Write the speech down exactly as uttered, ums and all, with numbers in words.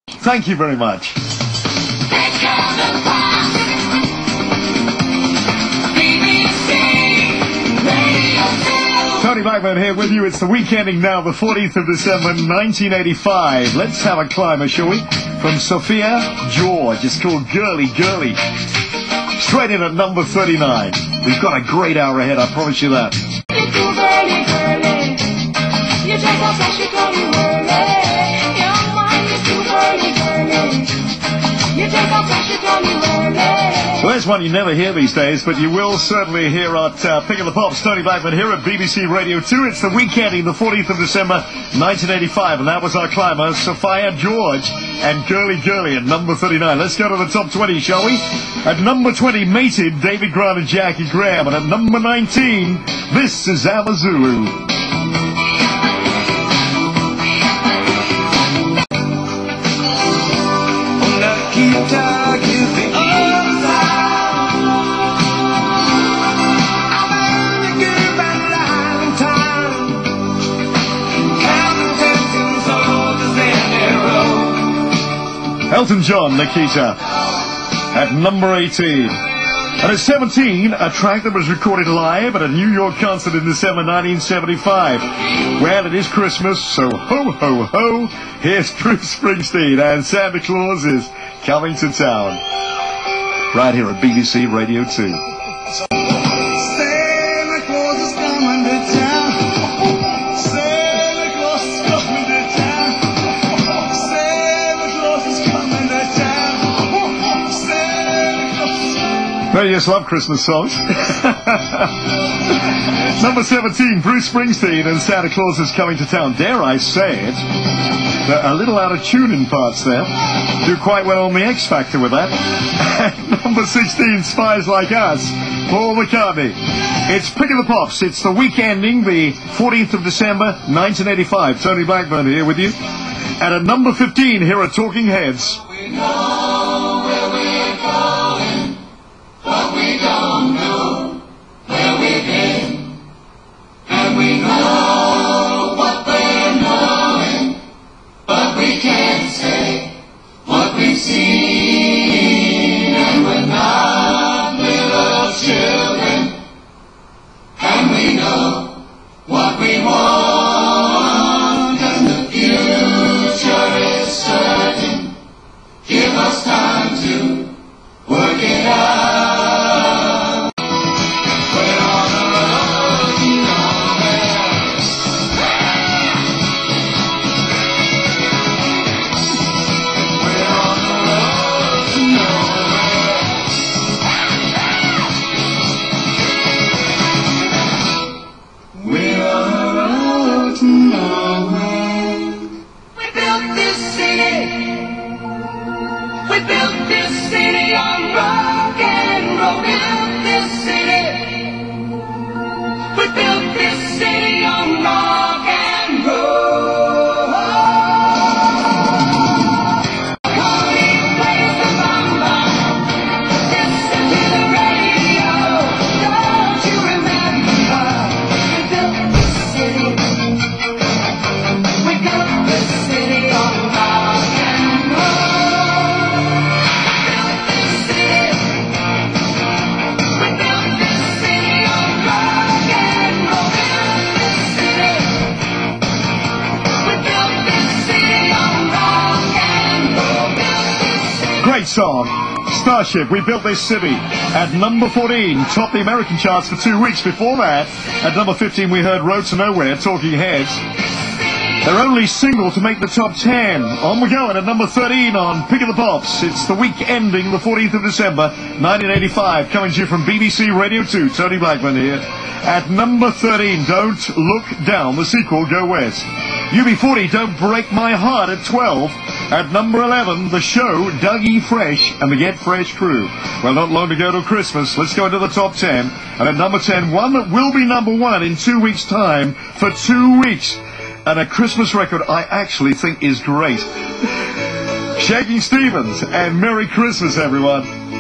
Thank you very much. Tony Blackburn here with you. It's the week ending now, the fourteenth of December, nineteen eighty-five. Let's have a climber, shall we? From Sophia George. It's called Girly Girly. Straight in at number thirty-nine. We've got a great hour ahead, I promise you that. Well, there's one you never hear these days, but you will certainly hear at uh, Pick of the Pops. Tony Blackburn here at B B C Radio two. It's the week ending, the fourteenth of December, nineteen eighty-five, and that was our climber, Sophia George and Girly Girly at number thirty-nine. Let's go to the top twenty, shall we? At number twenty, Mated, David Grant and Jackie Graham, and at number nineteen, this is Amazulu. Elton John, Nikita, at number eighteen. And at seventeen, a track that was recorded live at a New York concert in December nineteen seventy-five. Well, it is Christmas, so ho, ho, ho, here's Bruce Springsteen, and Santa Claus is coming to town. Right here at B B C Radio two. Santa Claus is coming to town. Santa Claus is coming to town. Santa Claus is coming to town. Santa Claus. Well, you just love Christmas songs. Number seventeen, Bruce Springsteen and Santa Claus is coming to town. Dare I say it? They're a little out of tune in parts there. Do quite well on the X Factor with that. Number sixteen, Spies Like Us, Paul McCartney. It's Pick of the Pops. It's the week ending, the fourteenth of December, nineteen eighty-five. Tony Blackburn here with you. And at number fifteen, here are Talking Heads. We know where we're going, but we don't know where we've been. And we know what we're knowing, but we can't say what we've seen. And we're not little children, and we know what we want, and the future is certain. Give us time to work it out. We're on the road to nowhere. We're on the road to nowhere. We're on the road to nowhere. We built this city. We built this city on rock and roll. We built this city. We built this city on rock and roll. Calling plays the bomba. Listen to the radio. Don't you remember? We built this city. We built this city on rock and roll. Built this city. We built this city on rock and roll. Built this city. We built this city on rock and roll. Built this city. Great song. Starship, We Built This City. At number fourteen, topped the American charts for two weeks. Before that, at number fifteen, we heard Road to Nowhere, Talking Heads. Their only single to make the top ten. On we go, and at number thirteen on Pick of the Pops. It's the week ending, the fourteenth of December, nineteen eighty-five. Coming to you from B B C Radio two. Tony Blackburn here. At number thirteen, Don't Look Down, the sequel, Go West. U B forty, Don't Break My Heart at twelve. At number eleven, The Show, Dougie Fresh and the Get Fresh Crew. Well, not long to go till Christmas. Let's go into the top ten. And at number ten, one that will be number one in two weeks' time for two weeks. And a Christmas record I actually think is great. Shaking Stevens, and Merry Christmas, everyone.